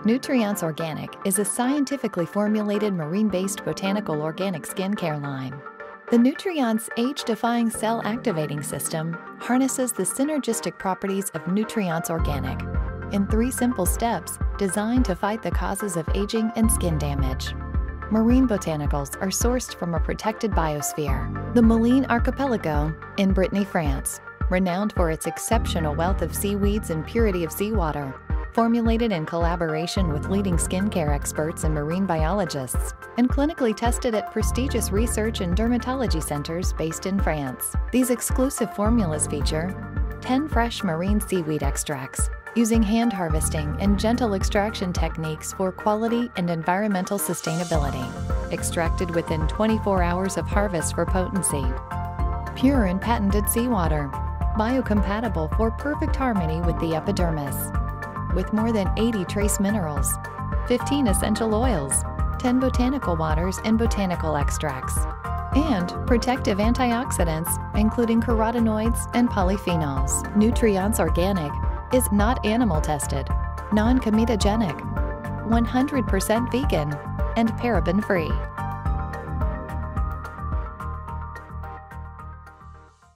Nutrients Organic is a scientifically formulated marine-based botanical organic skincare line. The Nutrients age-defying cell activating system harnesses the synergistic properties of Nutrients Organic in 3 simple steps designed to fight the causes of aging and skin damage. Marine botanicals are sourced from a protected biosphere, the Moline Archipelago in Brittany, France, renowned for its exceptional wealth of seaweeds and purity of seawater. Formulated in collaboration with leading skincare experts and marine biologists, and clinically tested at prestigious research and dermatology centers based in France. These exclusive formulas feature 10 fresh marine seaweed extracts, using hand harvesting and gentle extraction techniques for quality and environmental sustainability. Extracted within 24 hours of harvest for potency. Pure and patented seawater, biocompatible for perfect harmony with the epidermis. With more than 80 trace minerals, 15 essential oils, 10 botanical waters and botanical extracts, and protective antioxidants, including carotenoids and polyphenols. Nutrients Organic is not animal tested, non-comedogenic, 100% vegan, and paraben-free.